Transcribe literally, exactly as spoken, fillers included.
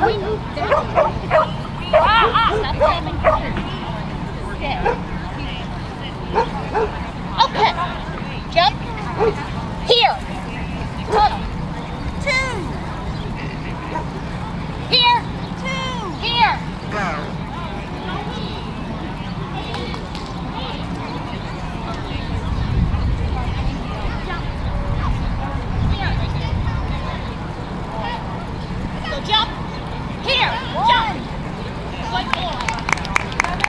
we moved that. Ah, ah, stop slamming. Stay.